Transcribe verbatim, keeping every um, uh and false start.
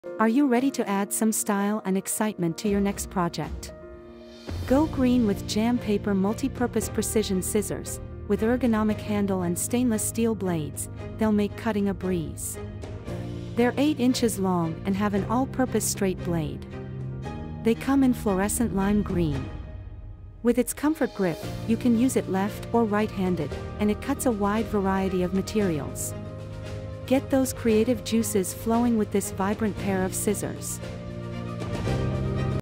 Are you ready to add some style and excitement to your next project? Go green with Jam Paper Multi-Purpose Precision Scissors. With ergonomic handle and stainless steel blades, they'll make cutting a breeze. They're eight inches long and have an all-purpose straight blade. They come in fluorescent lime green. With its comfort grip, you can use it left or right-handed, and it cuts a wide variety of materials. Get those creative juices flowing with this vibrant pair of scissors.